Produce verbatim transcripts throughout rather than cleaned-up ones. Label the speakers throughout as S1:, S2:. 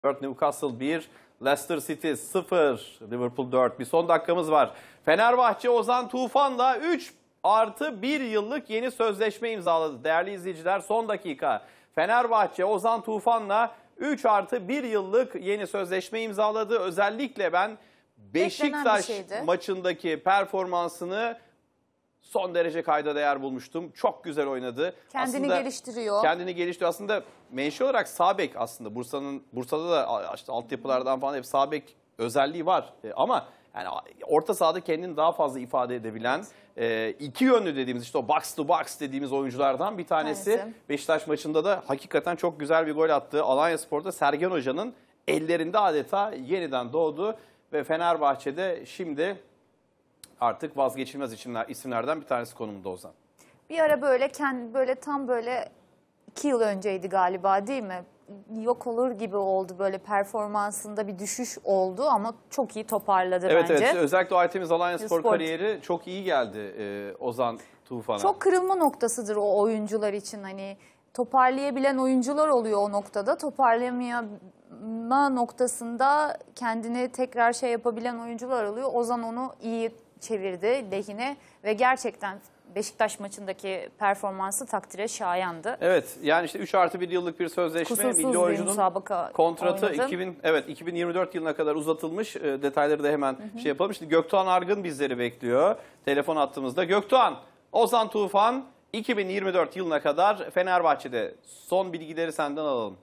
S1: dört Newcastle bir, Leicester City sıfır, Liverpool dört. Bir son dakikamız var. Fenerbahçe Ozan Tufan'la üç artı bir yıllık yeni sözleşme imzaladı. Değerli izleyiciler, son dakika. Fenerbahçe Ozan Tufan'la üç artı bir yıllık yeni sözleşme imzaladı. Özellikle ben Beşiktaş maçındaki performansını son derece kayda değer bulmuştum. Çok güzel oynadı.
S2: Kendini
S1: aslında
S2: geliştiriyor.
S1: Kendini geliştiriyor. Aslında menşe olarak sağ bek aslında. Bursa'nın Bursa'da da işte altyapılardan falan hep sağ bek özelliği var. E, ama yani orta sahada kendini daha fazla ifade edebilen, e, iki yönlü dediğimiz işte o box to box dediğimiz oyunculardan bir tanesi. tanesi. Beşiktaş maçında da hakikaten çok güzel bir gol attı. Alanyaspor'da Sergen Hoca'nın ellerinde adeta yeniden doğdu ve Fenerbahçe'de şimdi artık vazgeçilmez isimler, isimlerden bir tanesi konumunda Ozan.
S2: Bir ara böyle kendi böyle tam böyle iki yıl önceydi galiba, değil mi? Yok olur gibi oldu, böyle performansında bir düşüş oldu ama çok iyi toparladı
S1: evet,
S2: bence.
S1: Evet, özellikle o Artemiz Alanyaspor
S2: Spor
S1: kariyeri çok iyi geldi e, Ozan Tufan'a.
S2: Çok kırılma noktasıdır o oyuncular için, hani toparlayabilen oyuncular oluyor o noktada, toparlayama noktasında kendini tekrar şey yapabilen oyuncular oluyor. Ozan onu iyi çevirdi lehine ve gerçekten Beşiktaş maçındaki performansı takdire şayandı.
S1: Evet, yani işte üç artı bir yıllık bir sözleşme.
S2: Kusursuz
S1: milli oyuncunun kontratı iki bin, evet, iki bin yirmi dört yılına kadar uzatılmış. E, detayları da hemen hı hı. şey yapalım. Şimdi Göktuğan Argın bizleri bekliyor. Telefon attığımızda. Göktuğan, Ozan Tufan iki bin yirmi dört yılına kadar Fenerbahçe'de. Son bilgileri senden alalım.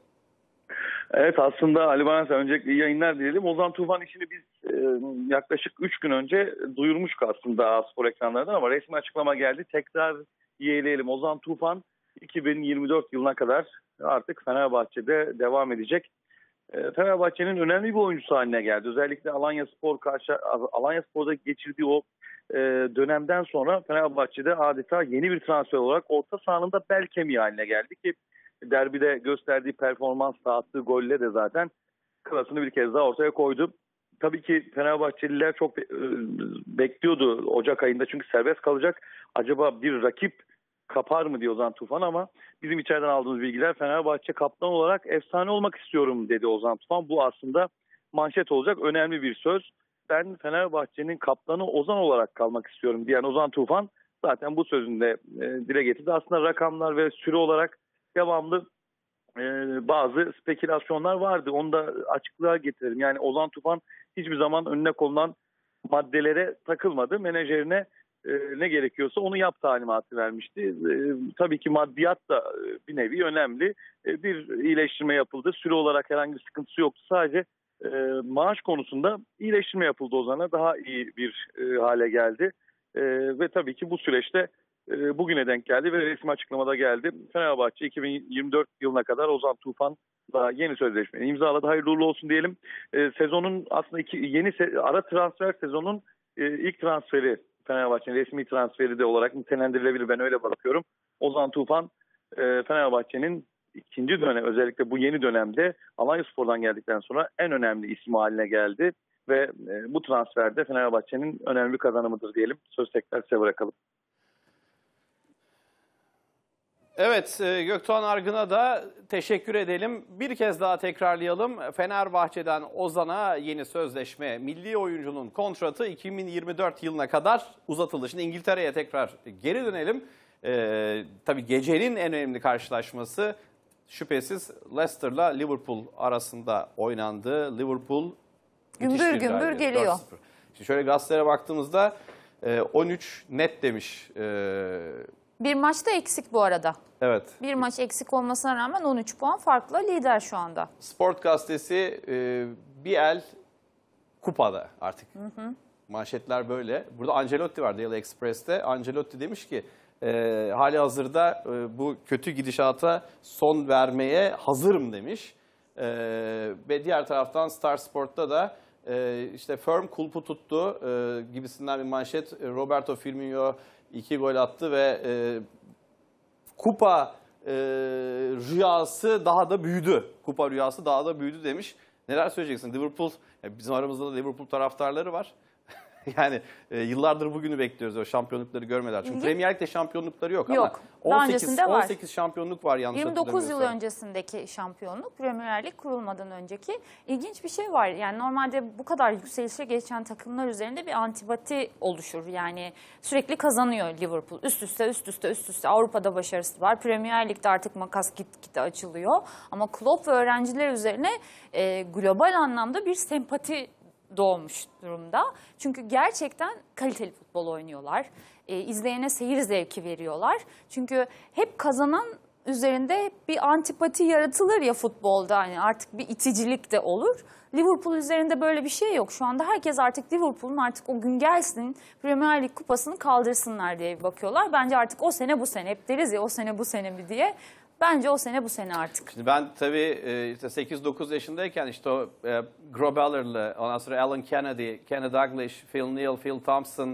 S3: Evet, aslında Ali Baransa öncelikle iyi yayınlar diyelim. Ozan Tufan işini biz e, yaklaşık üç gün önce duyurmuştuk aslında A-Spor ekranlarından ama resmi açıklama geldi. Tekrar yeyleyelim. Ozan Tufan iki bin yirmi dört yılına kadar artık Fenerbahçe'de devam edecek. E, Fenerbahçe'nin önemli bir oyuncusu haline geldi. Özellikle Alanyaspor karşı Alanyaspor'da geçirdiği o e, dönemden sonra Fenerbahçe'de adeta yeni bir transfer olarak orta sahanın da bel kemiği haline geldi ki derbide gösterdiği performans, attığı golle de zaten klasını bir kez daha ortaya koydu. Tabii ki Fenerbahçeliler çok bekliyordu Ocak ayında çünkü serbest kalacak. Acaba bir rakip kapar mı diyor Ozan Tufan ama bizim içeriden aldığımız bilgiler Fenerbahçe kaptan olarak efsane olmak istiyorum dedi Ozan Tufan. Bu aslında manşet olacak önemli bir söz. Ben Fenerbahçe'nin kaptanı Ozan olarak kalmak istiyorum diyen Ozan Tufan zaten bu sözünde e, dile getirdi. Aslında rakamlar ve süre olarak devamlı e, bazı spekülasyonlar vardı. Onu da açıklığa getirelim. Yani Ozan Tufan hiçbir zaman önüne konulan maddelere takılmadı. Menajerine e, ne gerekiyorsa onu yap talimatı vermişti. E, tabii ki maddiyat da e, bir nevi önemli. E, bir iyileştirme yapıldı. Süre olarak herhangi bir sıkıntısı yoktu. Sadece e, maaş konusunda iyileştirme yapıldı Ozan'a. Daha iyi bir e, hale geldi. E, ve tabii ki bu süreçte bugüne denk geldi ve resmi açıklamada geldi. Fenerbahçe iki bin yirmi dört yılına kadar Ozan Tufan'la yeni sözleşmeyi imzaladı. Hayırlı uğurlu olsun diyelim. E, sezonun aslında iki, yeni se ara transfer sezonun e, ilk transferi Fenerbahçe'nin resmi transferi de olarak nitelendirilebilir. Ben öyle bakıyorum. Ozan Tufan e, Fenerbahçe'nin ikinci dönem, özellikle bu yeni dönemde Alanyaspor'dan geldikten sonra en önemli ismi haline geldi. Ve e, bu transferde Fenerbahçe'nin önemli bir kazanımıdır diyelim. Söz tekrar size bırakalım.
S1: Evet, Göktuğan Argın'a da teşekkür edelim. Bir kez daha tekrarlayalım. Fenerbahçe'den Ozan'a yeni sözleşme, milli oyuncunun kontratı iki bin yirmi dört yılına kadar uzatıldı. Şimdi İngiltere'ye tekrar geri dönelim. Ee, tabii gecenin en önemli karşılaşması şüphesiz Leicester'la Liverpool arasında oynandı. Liverpool
S2: gümbür gümbür geliyor.
S1: Şimdi şöyle gazetelere baktığımızda on üç net demiş. Ee,
S2: Bir maçta eksik bu arada.
S1: Evet.
S2: Bir maç eksik olmasına rağmen on üç puan farkla lider şu anda.
S1: Sport gazetesi e, bir el kupada artık. Hı hı. Manşetler böyle. Burada Ancelotti var Daily Express'te. Ancelotti demiş ki e, hali hazırda e, bu kötü gidişata son vermeye hazırım demiş. E, ve diğer taraftan Star Sport'ta da e, işte firm kulpu tuttu e, gibisinden bir manşet. Roberto Firmino iki gol attı ve e, kupa e, rüyası daha da büyüdü. Kupa rüyası daha da büyüdü demiş. Neler söyleyeceksin? Liverpool, bizim aramızda da Liverpool taraftarları var. Yani e, yıllardır bugünü bekliyoruz o şampiyonlukları görmediler. Çünkü
S2: İlginç.
S1: Premier Lig'de şampiyonlukları yok,
S2: Yok.
S1: ama
S2: Daha
S1: on sekiz,
S2: öncesinde var.
S1: on sekiz şampiyonluk var yanlış
S2: yirmi dokuz yıl
S1: hatırlamıyorsam.
S2: öncesindeki şampiyonluk, Premier Lig kurulmadan önceki. İlginç bir şey var. Yani normalde bu kadar yükselişe geçen takımlar üzerinde bir antipati oluşur. Yani sürekli kazanıyor Liverpool. Üst üste, üst üste, üst üste. Avrupa'da başarısı var. Premier Lig'de artık makas gitgide açılıyor. Ama Klopp ve öğrenciler üzerine e, global anlamda bir sempati doğmuş durumda. Çünkü gerçekten kaliteli futbol oynuyorlar. E, izleyene seyir zevki veriyorlar. Çünkü hep kazanan üzerinde hep bir antipati yaratılır ya futbolda. Hani artık bir iticilik de olur. Liverpool üzerinde böyle bir şey yok. Şu anda herkes artık Liverpool'un artık o gün gelsin Premier Lig kupasını kaldırsınlar diye bakıyorlar. Bence artık o sene bu sene. Hep deriz ya o sene bu sene mi diye. Bence o sene bu sene artık.
S1: Şimdi ben tabii e, işte sekiz dokuz yaşındayken işte o e, Grobeller'lı, ondan sonra Alan Kennedy, Kenny Dalglish, Phil Neal, Phil Thompson, e,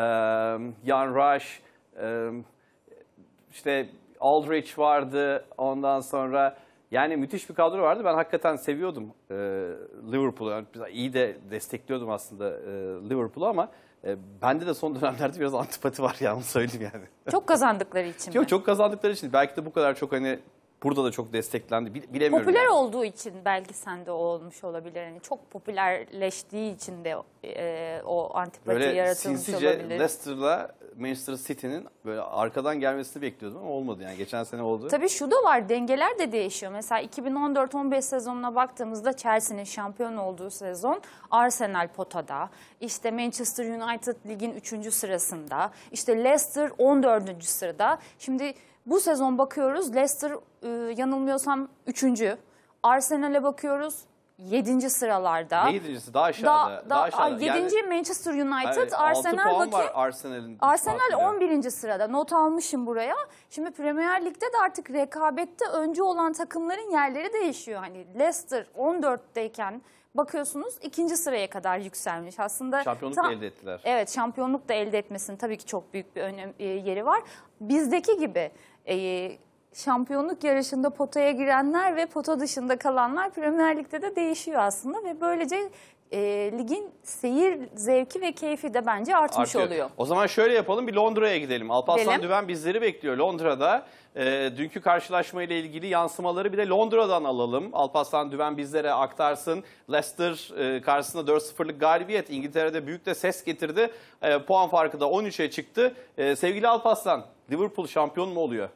S1: Jan Rush, e, işte Aldrich vardı, ondan sonra yani müthiş bir kadro vardı. Ben hakikaten seviyordum e, Liverpool'u. Yani iyi de destekliyordum aslında e, Liverpool'u, ama e, bende de son dönemlerde biraz antipati var ya, onu söyleyeyim yani.
S2: Çok kazandıkları için mi?
S1: Yok, çok kazandıkları için. Belki de bu kadar çok hani burada da çok desteklendi. Bilemiyorum.
S2: Popüler
S1: yani.
S2: olduğu için belki sende o olmuş olabilir. Yani çok popülerleştiği için de e, o antipati
S1: Böyle
S2: yaratılmış
S1: sinsice
S2: olabilir.
S1: Leicester'la Manchester City'nin böyle arkadan gelmesini bekliyordum ama olmadı yani. Geçen sene oldu.
S2: Tabii şu da var, dengeler de değişiyor. Mesela iki bin on dört on beş sezonuna baktığımızda Chelsea'nin şampiyon olduğu sezon Arsenal potada. İşte Manchester United ligin üçüncü sırasında. İşte Leicester on dördüncü sırada. Şimdi bu sezon bakıyoruz, Leicester e, yanılmıyorsam üçüncü. Arsenal'e bakıyoruz yedinci sıralarda.
S1: Ne yedincisi? Daha aşağıda.
S2: Daha,
S1: daha aşağıda.
S2: yedinci
S1: Yani,
S2: Manchester United,
S1: evet,
S2: Arsenal
S1: altı puan
S2: bakayım.
S1: var Arsenal'in.
S2: Arsenal on birinci sırada. Not almışım buraya. Şimdi Premier Lig'de de artık rekabette önce olan takımların yerleri değişiyor. Hani Leicester on dörtteyken bakıyorsunuz ikinci sıraya kadar yükselmiş. Aslında
S1: Şampiyonluk
S2: ta-
S1: da elde ettiler.
S2: Evet, şampiyonluk da elde etmesinin tabii ki çok büyük bir önem, e, yeri var. Bizdeki gibi e, şampiyonluk yarışında potaya girenler ve pota dışında kalanlar Premier Lig'de de değişiyor aslında ve böylece e, ligin seyir zevki ve keyfi de bence artmış
S1: Artıyor.
S2: oluyor.
S1: O zaman şöyle yapalım, bir Londra'ya gidelim. Alparslan
S2: Gidelim.
S1: Düven bizleri bekliyor Londra'da. E, dünkü karşılaşma ile ilgili yansımaları bir de Londra'dan alalım. Alparslan Düven bizlere aktarsın. Leicester e, karşısında dört sıfırlık galibiyet. İngiltere'de büyük de ses getirdi. E, puan farkı da on üçe çıktı. E, sevgili Alparslan, Liverpool şampiyon mu oluyor?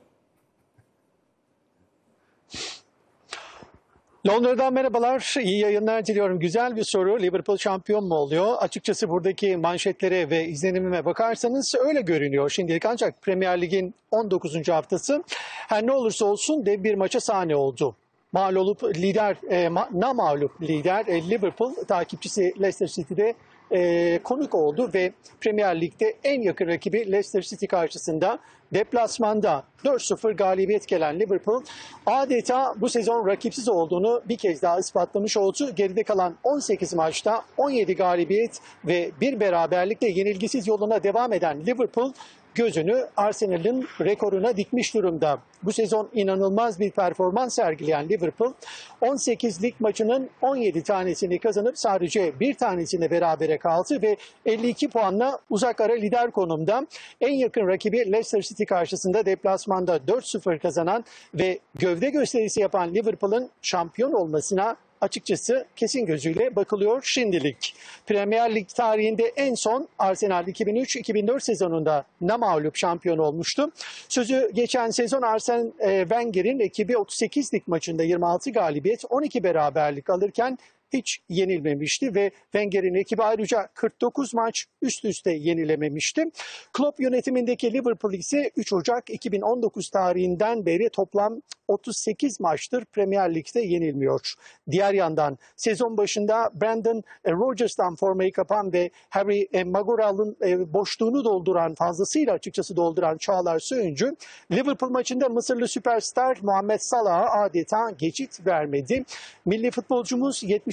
S4: Londra'dan merhabalar, iyi yayınlar diliyorum. Güzel bir soru. Liverpool şampiyon mu oluyor? Açıkçası buradaki manşetlere ve izlenimime bakarsanız öyle görünüyor şimdilik. Ancak Premier Lig'in on dokuzuncu haftası her ne olursa olsun dev bir maça sahne oldu. Mağlup lider, e, ma, na mağlup lider e, Liverpool takipçisi Leicester City'de e, konuk oldu ve Premier Lig'de en yakın rakibi Leicester City karşısında deplasmanda dört sıfır galibiyet gelen Liverpool adeta bu sezon rakipsiz olduğunu bir kez daha ispatlamış oldu. Geride kalan on sekiz maçta on yedi galibiyet ve bir beraberlikle yenilgisiz yoluna devam eden Liverpool gözünü Arsenal'ın rekoruna dikmiş durumda. Bu sezon inanılmaz bir performans sergileyen Liverpool on sekiz lig maçının on yedi tanesini kazanıp sadece bir tanesini berabere kaldı ve elli iki puanla uzak ara lider konumda. En yakın rakibi Leicester City karşısında deplasmanda dört sıfır kazanan ve gövde gösterisi yapan Liverpool'un şampiyon olmasına açıkçası kesin gözüyle bakılıyor şimdilik. Premier Lig tarihinde en son Arsenal iki bin üç iki bin dört sezonunda namağlup şampiyon olmuştu. Sözü geçen sezon Arsene Wenger'in ekibi otuz sekiz lig maçında yirmi altı galibiyet, on iki beraberlik alırken hiç yenilmemişti ve Wenger'in ekibi ayrıca kırk dokuz maç üst üste yenilememişti. Klopp yönetimindeki Liverpool ise üç Ocak iki bin on dokuz tarihinden beri toplam otuz sekiz maçtır Premier Lig'de yenilmiyor. Diğer yandan sezon başında Brendan Rodgers'tan formayı kapan ve Harry Maguire'ın boşluğunu dolduran, fazlasıyla açıkçası dolduran Çağlar Söyüncü, Liverpool maçında Mısırlı süperstar Muhammed Salah'a adeta geçit vermedi. Milli futbolcumuz yetmiş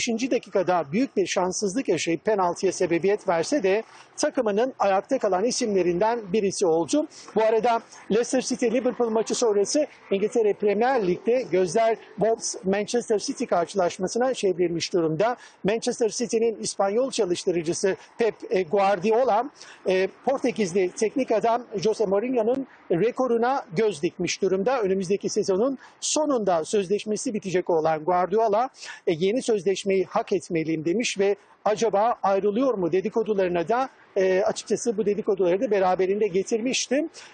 S4: beşinci dakikada büyük bir şanssızlık yaşayıp penaltıya sebebiyet verse de takımının ayakta kalan isimlerinden birisi oldu. Bu arada Leicester City-Liverpool maçı sonrası İngiltere Premier Lig'de gözler Wolves-Manchester City karşılaşmasına çevrilmiş durumda. Manchester City'nin İspanyol çalıştırıcısı Pep Guardiola, Portekizli teknik adam Jose Mourinho'nun rekoruna göz dikmiş durumda. Önümüzdeki sezonun sonunda sözleşmesi bitecek olan Guardiola yeni sözleşmeyi hak etmeliyim demiş ve acaba ayrılıyor mu dedikodularına da e, açıkçası bu dedikoduları da beraberinde getirmiştim.